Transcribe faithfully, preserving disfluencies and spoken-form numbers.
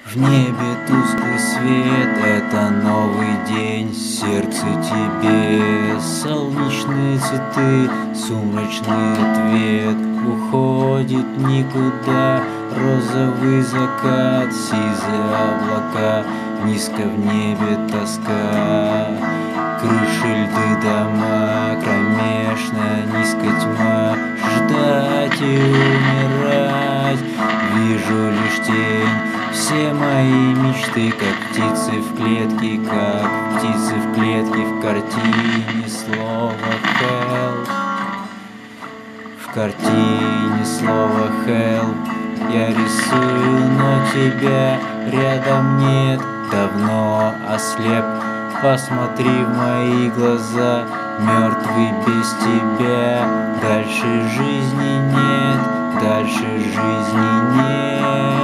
В небе тусклый свет, это новый день, сердце тебе солнечные цветы, сумрачный ответ уходит никуда, розовый закат, сизые облака, низко в небе тоска, крыши, льды, дома, кромешная низкая тьма, ждать и умирать, вижу лишь тень. Все мои мечты, как птицы в клетке, как птицы в клетке, в картине слова help. В картине слова help я рисую, но тебя рядом нет, давно ослеп. Посмотри в мои глаза, мертвый без тебя. Дальше жизни нет, дальше жизни нет.